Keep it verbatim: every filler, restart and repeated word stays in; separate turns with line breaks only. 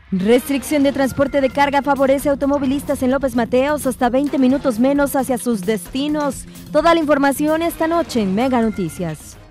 Restricción de transporte de carga favorece a automovilistas en López Mateos hasta veinte minutos menos hacia sus destinos. Toda la información esta noche en Mega Noticias.